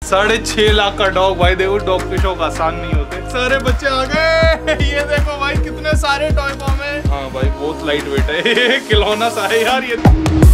6.5 लाख का डॉग भाई। देखो डॉग के शौक आसान नहीं होते। सारे बच्चे आ गए। ये देखो भाई कितने सारे टॉय बॉम्ब है। हाँ भाई बहुत लाइट वेट है। खिलौना सा है यार ये।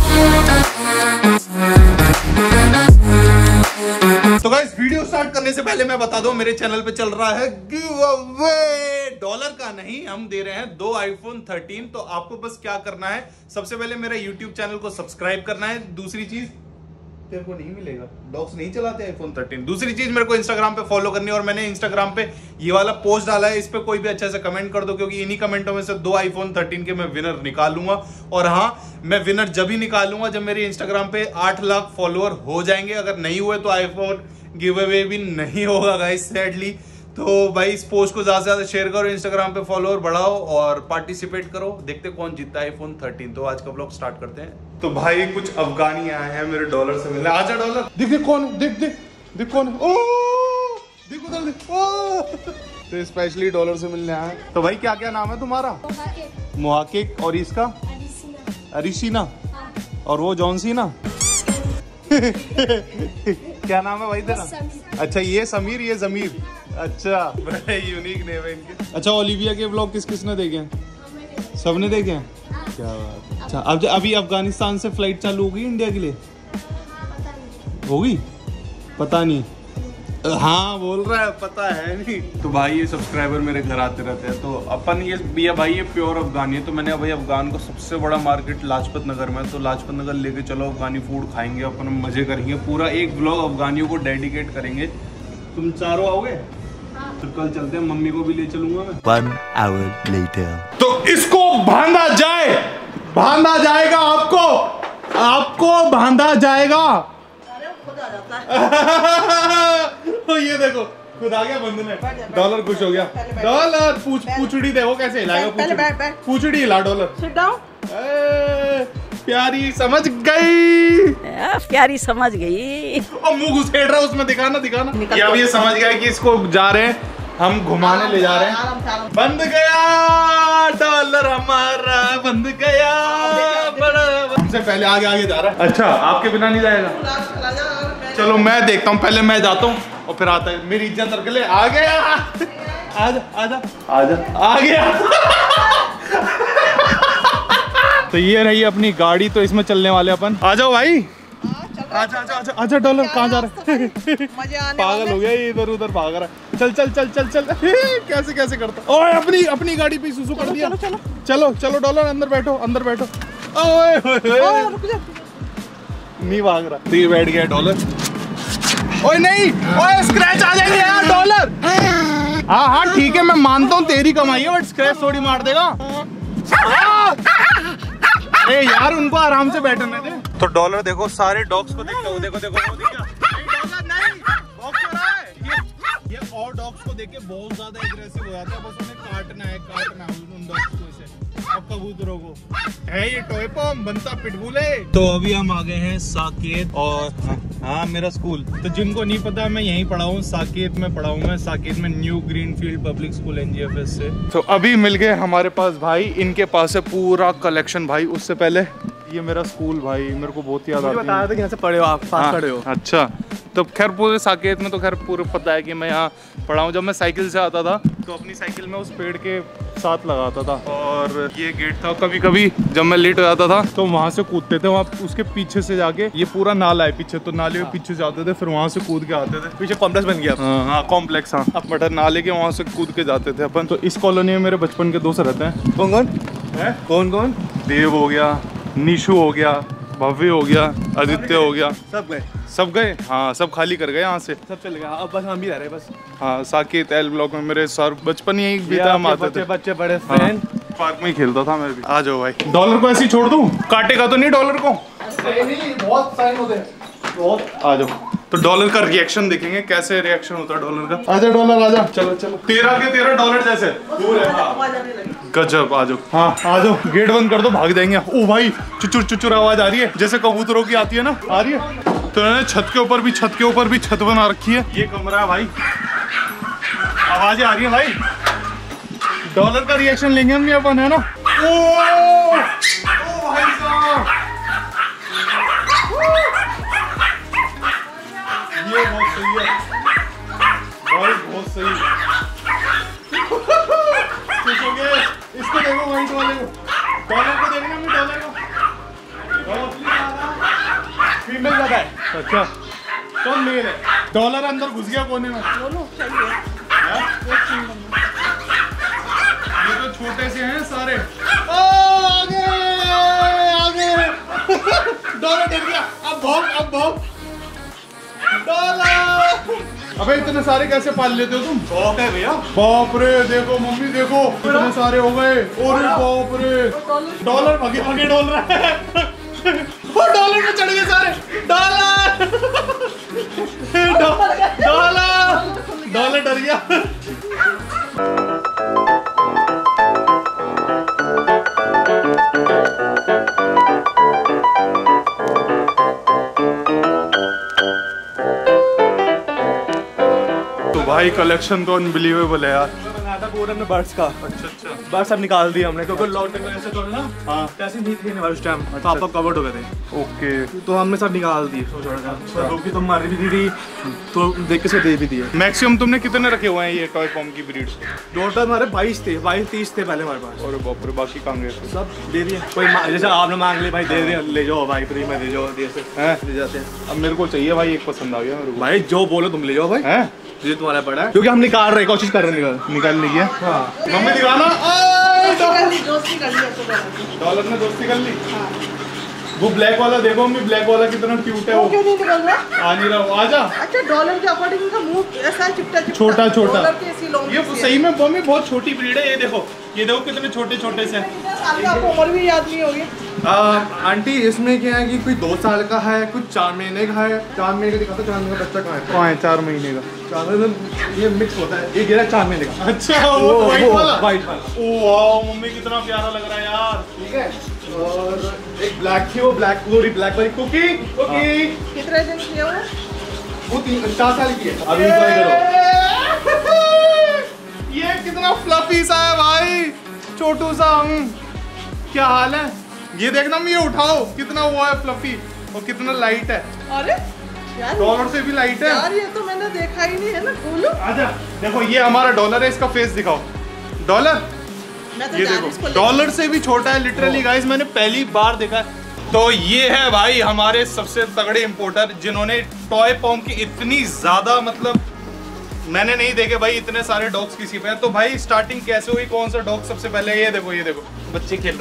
तो गाइस वीडियो स्टार्ट करने से पहले मैं बता दूं मेरे चैनल पे चल रहा है गिव अवे। डॉलर का नहीं, हम दे रहे हैं 2 iPhone 13। तो आपको बस क्या करना है, सबसे पहले मेरे YouTube चैनल को सब्सक्राइब करना है। दूसरी चीज तेरे को नहीं मिलेगा, डॉग्स नहीं चलाते iPhone 13। दूसरी चीज मेरे को Instagram पे फॉलो करनी है। और मैंने Instagram पे ये वाला पोस्ट डाला है, इस पे कोई भी अच्छे से कमेंट कर दो, क्योंकि इन्हीं कमेंटों में से 2 iPhone 13 के मैं विनर निकालूंगा। और हाँ, मैं विनर जब ही निकालूंगा जब मेरे Instagram पे 8 लाख फॉलोअर हो जाएंगे। अगर नहीं हुए तो iPhone गिव अवे भी नहीं होगा गाइस, सैडली। तो भाई इस पोस्ट को ज्यादा से ज्यादा शेयर करो, Instagram पे फॉलोअर बढ़ाओ और पार्टिसिपेट करो। देखते कौन जीतता है iPhone 13। तो आज का ब्लॉग स्टार्ट करते हैं। तो भाई कुछ अफगानी आए हैं मेरे डॉलर से मिलने। आजा डॉलर, देख कौन है, देख कौन है। ओ देख उधर देख। ओ तो स्पेशली डॉलर से मिलने आए हैं। तो भाई क्या क्या नाम है तुम्हारा? मुहाकिक। और इसका? अरिशीना। और वो जॉनसीना। क्या नाम है भाई तेरा? अच्छा ये समीर, ये जमीर। अच्छा बड़े यूनिक नेम है इनके। अच्छा ओलिविया के ब्लॉग किस किसने देखे हैं? सबने देखे हैं? क्या बात। अच्छा अब अभी अफगानिस्तान से फ्लाइट चालू होगी इंडिया के लिए? होगी? पता नहीं। हाँ बोल रहा है पता है नहीं। तो भाई ये सब्सक्राइबर मेरे घर आते रहते हैं। तो अपन ये भाई ये प्योर अफगानी है। तो मैंने भाई अफगान को सबसे बड़ा मार्केट लाजपत नगर में, तो लाजपत नगर लेके चलो, अफगानी फूड खाएंगे, अपन मजे करेंगे। पूरा एक व्लॉग अफगानियों को डेडिकेट करेंगे। तुम चारों आओगे? तो कल चलते हैं, मम्मी को भी ले चलूंगा मैं। 1 hour later। तो इसको बांधा जाए, बांधा जाएगा, आपको बांधा जाएगा। खुद आ जाता है। ये देखो खुद आ गया बंधने। डॉलर खुश हो गया। डॉलर पूछड़ी देखो कैसे हिलाएगा। पूछड़ी हिला डॉलर। प्यारी समझ गई, प्यारी समझ गई। और मुंह घुसेड़ रहा है उसमें, दिखाना। अब ये समझ गया कि इसको जा रहे हैं हम घुमाने ले जा रहे हैं। बंद गया डॉलर हमारा, बंद गया। हमसे पहले आगे जा रहा है। अच्छा आपके बिना नहीं जाएगा? चलो मैं देखता हूँ, पहले मैं जाता हूँ और फिर आता है। मेरी इज्जत रख ले। आ गया, आजा आ गया। तो ये रही अपनी गाड़ी, तो इसमें चलने वाले अपन। आ जाओ भाई। आजा डॉलर, कहाँ जा रहा है? पागल हो गया ये, इधर उधर भाग रहा है। चल। कैसे करता। ओए अपनी गाड़ी पे सुसु कर दिया। चलो डॉलर अंदर बैठो। ओए नहीं भाग रहा। तो ये बैठ गया डॉलर। ओए नहीं, ओए स्क्रैच आ जाएंगे यार डॉलर। हाँ ठीक है मैं मानता हूँ तेरी कमाई है, बट स्क्रैच थोड़ी मार देगा। अरे यार उनको आराम से बैठने दे। तो डॉलर देखो सारे डॉग्स को देखता हूँ। देखो वो दिख गया। नहीं डॉलर नहीं, डॉग चल रहा है। ये और डॉग्स को देख के बहुत ज्यादा एग्रेसिव हो जाता है। बस उन्हें काटना है उन डॉग्स को इसे। अब कबूतरों को है ये टॉय पॉम बनता पिटबुल है। तो अभी हम आ गए हैं साकेत। और हाँ मेरा स्कूल, तो जिनको नहीं पता मैं यहीं पढ़ा हूँ, साकेत में पढ़ा हूँ मैं। साकेत में new Greenfield public school NGFS से। तो अभी मिल गए हमारे पास भाई, इनके पास है पूरा कलेक्शन भाई। उससे पहले ये मेरा स्कूल भाई, मेरे को बहुत याद आता है। बताया था कि यहाँ से पढ़े हो आप, पास पढ़े हो। अच्छा तो खैर पूरे साकेत में तो खैर पूरा पता है कि मैं यहाँ पढ़ा हूँ। जब मैं साइकिल से आता था तो अपनी साइकिल में उस पेड़ के साथ लगाता था। और ये गेट था, कभी कभी जब मैं लेट हो जाता था तो वहाँ से कूदते थे। वहाँ उसके पीछे से जाके, ये पूरा नाला है पीछे, तो नाले के पीछे जाते थे, फिर वहाँ से कूद के आते थे। पीछे कॉम्प्लेक्स बन गया। हाँ कॉम्प्लेक्स। हाँ अब बट नाले के वहाँ से कूद के जाते थे अपन। तो इस कॉलोनी में मेरे बचपन के दोस्त रहते हैं। कौन? देव हो गया, निशु हो गया, भव्य हो गया, आदित्य हो गया। सब गए। हाँ सब खाली कर गए यहाँ से, सब चले गए। अब बस हम भी रह रहे बस। हाँ साकेत एल ब्लॉक में मेरे सर बचपन यही बीता। हम आते थे, बच्चे बड़े फ्रेंड। पार्क में ही खेलता था मैं भी। आ जाओ भाई। डॉलर को ऐसे ही छोड़ दूं? काटेगा तो नहीं डॉलर को? नहीं, बहुत साइन होते हैं बहुत। आ जाओ। तो डॉलर का रिएक्शन देखेंगे, कैसे रिएक्शन होता है डॉलर का। आजा डॉलर आजा। चलो 13 के 13 डॉलर जैसे दूर है। गजब। आ जाओ। हाँ आ जाओ। गेट बंद कर दो, भाग जाएंगे। ओ भाई चुचुर आवाज आ रही है, जैसे कबूतरों की आती है ना, आ रही है। तो इन्होंने छत के ऊपर भी छत बना रखी है। ये कमरा है भाई, आवाजें आ रही है भाई। डॉलर का रिएक्शन लेंगे हम अपन, है ना। ओ भाई साहब ये बहुत सही है भाई, बहुत सही। खुश हो गए। इसको देखो व्हाइट वाले को, डॉलर को देखना, मैं डॉलर को। फीमेल ज्यादा है। अच्छा कौन मेल है? डॉलर अंदर घुस गया कोने में। दोनों चाहिए। ये तो छोटे से हैं सारे। आगे आगे डॉलर डर गया। अब भौंक डॉलर। अबे इतने सारे कैसे पाल लेते हो तुम? शौक है भैया। बाप रे, देखो मम्मी देखो इतने सारे हो गए। और बाप रे, डॉलर भागे डोल रहा है। और डॉलर में चढ़ गए सारे। डॉलर डॉलर डर गया। भाई कलेक्शन तो अनबिलीवेबल है यार। बनाया था पूरा हमने बर्ड्स का। अच्छा बर्ड्स अब निकाल दिए हमने, क्योंकि लॉकडाउन में ऐसे तो ना, हाँ पैसे नहीं थे हमारे उस टाइम, तो आप कवर्ड हो गए थे, ओके। तो हमने सब निकाल दिए। लोग की तो मारी भी दी, तो देख के से दे भी दिए। मैक्सिमम तुमने कितने रखे हुए हैं ये टॉय फॉर्म की ब्रीड्स? टोटल हमारे 22-30 थे पहले हमारे पास। और बाप रे, बाकी कहाँ गए? सब दे दिए। कोई जैसे आपने मांग ले भाई, दे दिए, ले जाओ भाई, फ्री में ले जाओ, हैं ले जाते हैं। अब मेरे को चाहिए भाई, एक पसंद आ गया मेरे को भाई जो बोलो तुम ले जाओ भाई, हैं ये तुम्हारा पड़ा है, क्योंकि हम निकाल रहे, कोशिश कर रहे हैं निकालने की है। हाँ। मम्मी दिखाना। दोस्ती कर लिया तो डॉलर ने दोस्ती कर ली। वो ब्लैक वाला देखो मम्मी, ब्लैक वाला कितना क्यूट है। वो क्यों नहीं निकल रहा? आ नहीं रहा, वो आजा। अच्छा डॉलर के अकॉर्डिंग का मुंह ऐसा चिपटा छोटा छोटा। डॉलर के ऐसी लॉन्ग ये सही में मम्मी बहुत छोटी ब्रीड है। ये देखो कितने छोटे छोटे से। साल का, आपको उम्र भी याद नहीं होगी। आंटी इसमें क्या है कि कोई 2 साल का है, कुछ 4 महीने का है। 4 महीने का दिखाता, 4 महीने का बच्चा कहाँ है? कहाँ है 4 महीने का? 4 महीने में ये मिक्स होता है, ये गिरा 4 महीने का। अच्छा वो व्हाइट वाला। व्हाइट वाला। ओ वाओ मम्मी कितना प्यारा लग रहा है यार। ठीक है। और एक ब्लैक थी, वो ब्लैक वाली कुकी। कितने दिन की है वो 4 साल की है। अभी ट्राई करो। ये कितना फ्लफी सा है भाई, छोटू सा। क्या हाल है? ये देखना मैं, ये उठाओ कितना वो है फ्लफी और कितना लाइट है। अरे यार, डॉलर से भी लाइट है यार, ये तो मैंने देखा ही नहीं है ना। बोलो आजा। देखो ये हमारा डॉलर है, इसका फेस दिखाओ। डॉलर मैं तो ये जान देखो इसको डॉलर से भी छोटा है लिटरली गाइस, मैंने पहली बार देखा है। तो ये है भाई हमारे सबसे तगड़े इंपोर्टर, जिन्होंने टॉय पॉम की इतनी ज्यादा, मतलब मैंने नहीं देखे भाई इतने सारे डॉग्स किसी पे। तो भाई स्टार्टिंग कैसे हुई, कौन सा डॉग सबसे पहले? ये देखो बच्चे खेल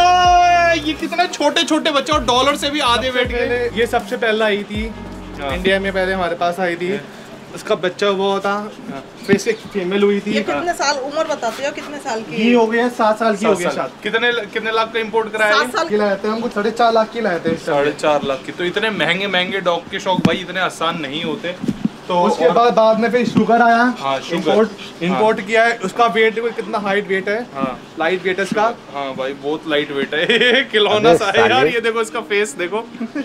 रहे। ये कितने छोटे छोटे बच्चे, और डॉलर से भी आधे वेट के। ये सबसे पहले आई थी इंडिया में, पहले हमारे पास आई थी। उसका बच्चा वो था, फिर से फीमेल हुई थी। ये कितने साल उम्र बताते हो? कितने साल की? ये हो गया 7 साल की हो गया शायद। कितने लाख का इंपोर्ट कराया? 7 साल की लाए थे हमको, 4.5 लाख की लाए थे। 4.5 लाख की। तो इतने महंगे डॉग के शौक भाई इतने आसान नहीं होते। तो उसके बाद में फिर शुगर आया। हाँ, शुगर इंपोर्ट किया है। उसका वेट देखो कितना हाइट वेट है। हाँ, लाइट वेट है इसका। हाँ भाई बहुत लाइट वेट है। खिलौना सा है यार। ये देखो इसका फेस देखो।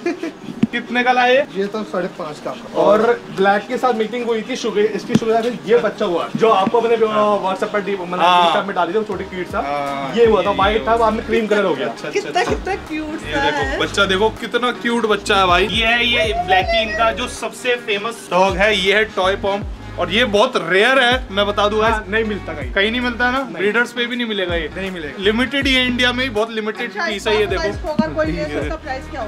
कितने का लाए? ये तो 5.5 का। और ब्लैक के साथ मीटिंग हुई थी, शुगर इसकी शुगर ये बच्चा हुआ जो आपको अपने व्हाट्सएप पर मतलब में डाली थी, छोटी क्यूट सा। ये हुआ था, व्हाइट था, बाद में क्रीम कलर हो गया। कितना क्यूट सा ये देखो बच्चा, देखो कितना क्यूट बच्चा है भाई। ये ब्लैकी इनका जो सबसे फेमस डॉग है, ये है टॉय पॉम। और ये बहुत रेयर है, मैं बता दूंगा। नहीं मिलता कहीं नहीं मिलता है ना, ब्रीडर्स पे भी नहीं मिलेगा। ये नहीं मिलेगा, लिमिटेड ही है इंडिया में, बहुत लिमिटेड पीस है। ये देखो इसका प्राइस क्या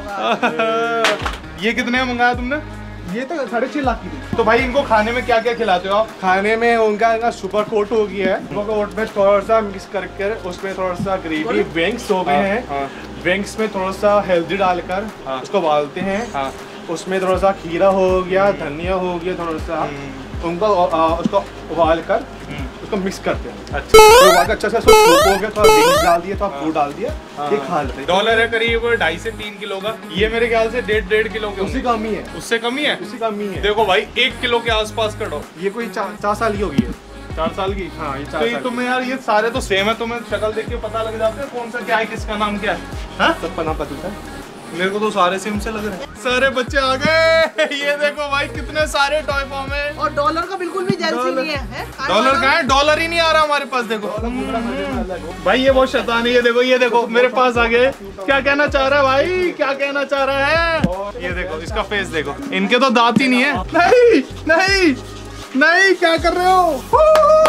होगा? ये कितने में मंगाया तुमने? ये तो 6.5 लाख की थी। तो भाई इनको खाने में क्या क्या खिलाते हो आप? खाने में उनका सुपर कोट हो गया है। सुपर कोट में थोड़ा सा मिक्स करके उसमें थोड़ा सा ग्रेवी, विंग्स हो गए हैं। विंग्स में थोड़ा सा हेल्दी डालकर उसको उबालते हैं। उसमें थोड़ा सा खीरा हो गया, धनिया हो गया, थोड़ा सा उनको उसको उबाल कर उसको मिक्स करते हैं। अच्छा तो अच्छा से सूप हो गया, थोड़ा विंग्स डाल दिया, थोड़ा फूड डाल दिया, ये खा लेते हैं। डॉलर है करीब 2.5 से 3 किलो का। ये मेरे ख्याल से 1.5 किलो के उससे कम ही है। उससे कम ही है। उससे कम ही है। देखो भाई 1 किलो के आसपास का डॉग। ये कोई 4 साल की होगी है। 4 साल की। हाँ, ये 4 तो ये साल तुम्हें यार ये सारे तो सेम है, तुम्हें शक्ल देख के पता लग जाता है कौन सा क्या है, किसका नाम क्या है। हाँ सबका नाम पता है। मेरे को तो सारे सेम से लग रहे हैं। सारे बच्चे आ गए। ये देखो भाई कितने सारे टॉय फॉर्म है। और डॉलर का बिल्कुल भी जेलसी नहीं है। डॉलर कहाँ है? डॉलर ही नहीं आ रहा हमारे पास। देखो भाई ये बहुत शैतान है। ये देखो मेरे पास आ गए। क्या कहना चाह रहा है भाई? क्या कहना चाह रहा है? ये देखो इसका फेस देखो। इनके तो दांत ही नहीं है। नहीं नहीं नहीं, क्या कर रहे हो?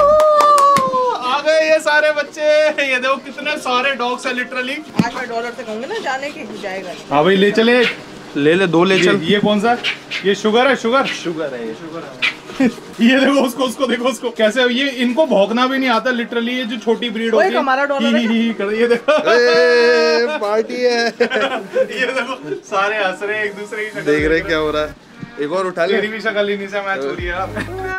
आ गए ये सारे बच्चे। ये देखो कितने सारे डॉग्स है लिटरली। आज मैं डॉलर से कहूंगी ना जाने की जाएगा। हाँ भाई ले चले, ले ले, दो ले चल। ये कौन सा? ये शुगर है। शुगर है ये। ये देखो उसको देखो उसको कैसे। ये इनको भौंकना भी नहीं आता लिटरली। ये जो छोटी ब्रीड होती है हमारा डॉलर है। ये देखो पार्टी है। ये देखो सारे हंस रहे हैं एक दूसरे की शक्ल देख रहे क्या हो रहा है। एक और उठा ले। मेरी भी शक्ल इन्हीं से मैच हो रही है।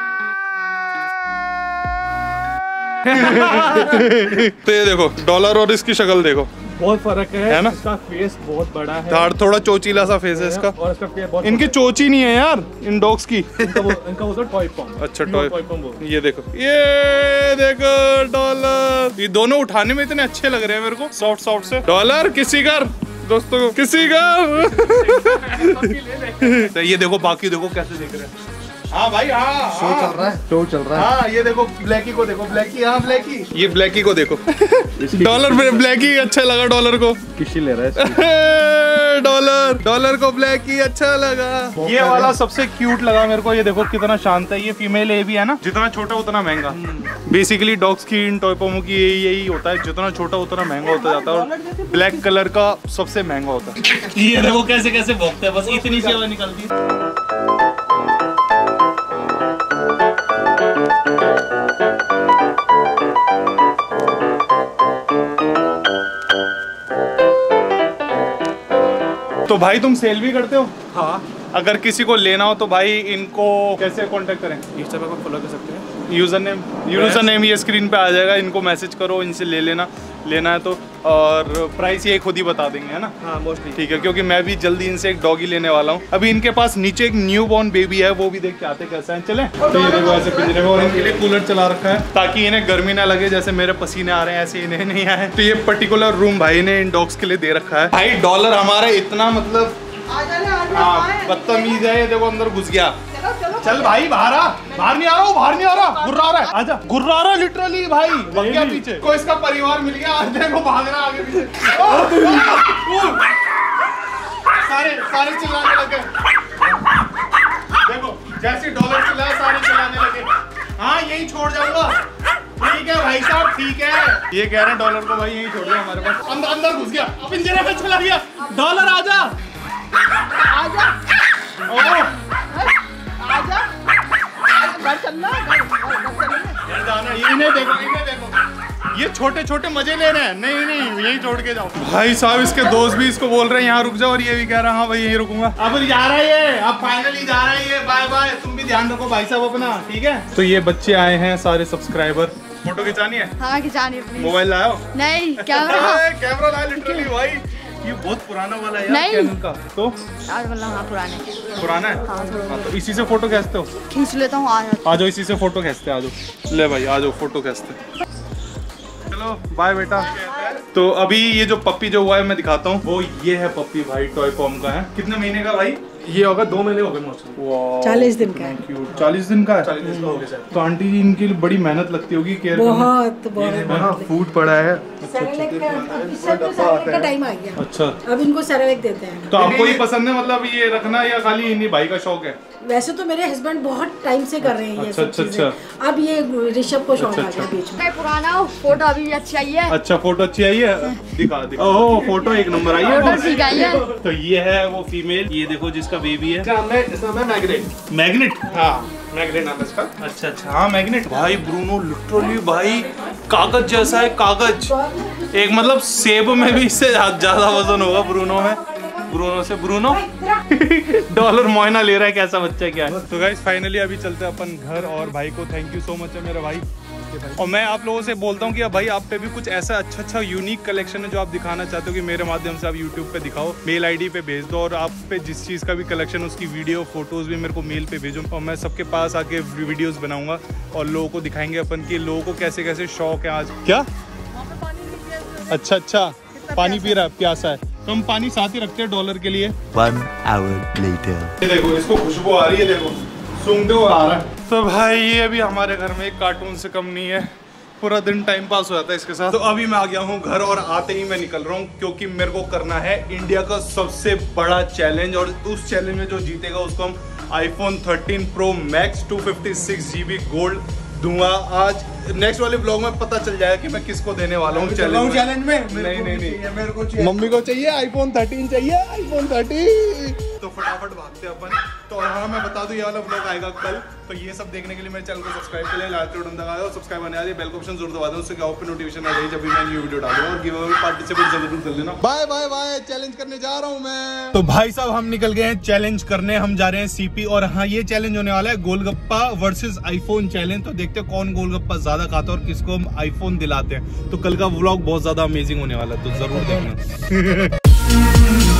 तो ये देखो डॉलर और इसकी शक्ल देखो, बहुत फर्क है ना? इसका फेस बहुत बड़ा है, दाढ़ थोड़ा चोचीला सा फेस है इसका। और इसका फेस बहुत इनकी चोची नहीं है यार इन डॉग्स की। इनका वो टॉय पॉम। अच्छा टॉय पॉम। ये देखो डॉलर। ये दोनों उठाने में इतने अच्छे लग रहे हैं मेरे को, सॉफ्ट से। डॉलर किसी कर दोस्तों को, किसी का। तो ये देखो बाकी देखो कैसे देख रहे हैं। हाँ भाई हाँ, शो चल रहा है। हाँ ये देखो ब्लैकी को देखो। ब्लैकी, हाँ ब्लैकी। ये ब्लैकी को देखो। डॉलर ब्लैकी अच्छा लगा डॉलर को। किसी ले रहा है डॉलर को ब्लैकी अच्छा लगा। ये वाला सबसे क्यूट लगा मेरे को। ये देखो कितना शांत है। ये फीमेल ए भी है ना, जितना छोटा उतना महंगा। बेसिकली डॉग्स की इन टॉय पॉमों की यही होता है, जितना छोटा उतना महंगा होता जाता है। और ब्लैक कलर का सबसे महंगा होता है। ये देखो कैसे कैसे भौंकते हैं, बस इतनी सी आवाज निकलती है। तो भाई तुम सेल भी करते हो? हाँ, अगर किसी को लेना हो तो भाई इनको कैसे कांटेक्ट करें? इंस्टाग्राम पर फॉलो कर सकते हैं। यूजर नेम ये स्क्रीन पे आ जाएगा। इनको मैसेज करो, इनसे ले लेना है तो। और प्राइस ये खुद ही बता देंगे, है ना? हाँ मोस्टली। ठीक है, क्योंकि मैं भी जल्दी इनसे एक डॉगी लेने वाला हूँ। अभी इनके पास नीचे एक न्यू बॉर्न बेबी है, वो भी देख के आते कैसा है। चले तो ये देखो ऐसे पिंजरे में। और इनके लिए कूलर चला रखा है ताकि इन्हें गर्मी ना लगे। जैसे मेरे पसीने आ रहे हैं ऐसे इन्हें नहीं आए। तो ये पर्टिकुलर रूम भाई ने इन डॉग्स के लिए दे रखा है। भाई डॉलर हमारा इतना मतलब बदतमीज है। ये देखो अंदर घुस गया। चल भाई बाहर नहीं आ रहा। गुर्रा रहा है। आजा, गुर्रा रहा लिटरली भाई। भाग गया पीछे को। इसका परिवार मिल गया। देखो भाग रहा आगे पीछे। सारे चिल्लाने लगे। देखो जैसे डॉलर चिल्लाया सारे चिल्लाने लगे। हाँ यही छोड़ जाऊंगा। ठीक है भाई साहब, ठीक है। ये कह रहे हैं डॉलर को भाई यही छोड़ दिया हमारे पास। अंदर घुस गया, पिंजरे में चला गया। डॉलर आजा आजा घर चलना। जाना। इन्हें देखो ये छोटे छोटे मजे ले रहे हैं। नहीं यही छोड़ के जाओ। भाई साहब इसके दोस्त भी इसको बोल रहे हैं यहाँ रुक जाओ, और ये भी कह रहा है हाँ भाई यहीं रुकूंगा। अब जा रहा है ये, अब फाइनली जा रहा है ये। Bye bye. तुम भी ध्यान रखो भाई साहब अपना, ठीक है? तो ये बच्चे आए हैं सारे सब्सक्राइबर। फोटो खिंचानी है? हाँ खिंचानी है। मोबाइल लाओ? नहीं कैमरा लाया लिटरली भाई। ये बहुत पुराना वाला है नहीं। कैनन का। तो हाँ पुराना है। हाँ, तो इसी से फोटो खींचते हो? खींच लेता हूँ। आ जाओ इसी से फोटो खींचते। आ जाओ ले भाई, आ जाओ फोटो खींचते। चलो बाय बेटा। तो अभी ये जो पप्पी जो हुआ है मैं दिखाता हूँ। वो ये है पप्पी भाई, टॉय पॉम का है। कितने महीने का भाई? ये होगा 2 महीने हो गए मुझे। 40 दिन का है। 40 दिन का है। 40 दिन का हो गया। तो आंटी जी इनके लिए बड़ी मेहनत लगती होगी केयर बहुत हाँ फूड पड़ा है। का टाइम आ गया। अच्छा, अब इनको सेरेलैक देते हैं। तो आपको ही पसंद है मतलब ये रखना, या खाली इन्हीं भाई का शौक है? वैसे तो मेरे हस्बैंड बहुत टाइम से कर रहे हैं ये सब चीजें। अब ये ऋषभ को शौक आ गया बीच में। पुराना फोटो अभी भी अच्छी आई है। अच्छा फोटो अच्छी आई है, दिखा ओह फोटो एक नंबर आई है। फोटो ठीक आई है। तो ये है वो फीमेल, ये देखो जिसका बेबी है। इसका नाम है मैग्नेट। हाँ मैग्नेट नाम है इसका। अच्छा हाँ मैग्नेट। भाई ब्रूनो लिटरली भाई कागज जैसा है, कागज। एक मतलब सेब में भी इससे ज्यादा वजन होगा ब्रूनो में। ब्रूनो डॉलर मोइना ले रहा है, कैसा बच्चा क्या है। तो गाइस फाइनली अभी चलते हैं अपन घर। और भाई को थैंक यू सो मच है मेरा भाई। और मैं आप लोगों से बोलता हूँ कि भाई आप पे भी कुछ ऐसा अच्छा यूनिक कलेक्शन है जो आप दिखाना चाहते हो कि मेरे माध्यम से आप यूट्यूब पे दिखाओ। मेल आईडी पे भेज दो, और आप पे जिस चीज़ का भी कलेक्शन उसकी वीडियो फोटोज भी मेरे को मेल पे भेजो, और मैं सबके पास आके वीडियोस बनाऊंगा और लोगों को दिखाएंगे अपन कि लोगों को कैसे कैसे शौक है आज। क्या अच्छा पानी पी रहा है, प्यासा है। तो हम पानी साथ ही रखते हैं डॉलर के लिए। 1 hour later. ये देखो, इसको खुशबू आ रही है, देखो सूंघते हुए आ रहा है। तो भाई ये भी हमारे घर में एक कार्टून से कम नहीं है, पूरा दिन टाइम पास हो जाता है इसके साथ। तो अभी मैं आ गया हूँ घर और आते ही मैं निकल रहा हूँ क्योंकि मेरे को करना है इंडिया का सबसे बड़ा चैलेंज, और उस चैलेंज में जो जीतेगा उसको हम iPhone 13 Pro Max 256GB gold दूंगा। आज नेक्स्ट वाले ब्लॉग में पता चल जाएगा कि मैं किसको देने वाला हूँ चैलेंज में। नहीं, मेरे को चाहिए, मम्मी को चाहिए iPhone 13 चाहिए, iPhone 13। तो फटाफट भागते हैं अपन। तो हाँ, मैं बता दूं ये वाला ब्लॉग आएगा कल। तो ये सब देखने के लिए मेरे चैनल को सब्सक्राइब कर ले, लाइक बटन दबा दो, सब्सक्राइब करने आ जाए, बेल का ऑप्शन जरूर दबा दो, उससे क्या पे नोटिफिकेशन आ जाए जब भी मैं न्यू वीडियो डालूं। और गिव अवे पार्टिसिपेट जरूर कर लेना। बाय बाय बाय, चैलेंज करने जा रहा हूं मैं। तो भाई साहब हम निकल गए हैं चैलेंज करने, हम जा रहे हैं सीपी। और हाँ, ये चैलेंज होने वाला है गोलगप्पा वर्सेस आईफोन चैलेंज। तो देखते हैं कौन गोलगप्पा ज्यादा खाता है और किसको हम आईफोन दिलाते हैं। तो कल का व्लॉग बहुत ज्यादा अमेजिंग होने वाला है, तो जरूर देखना।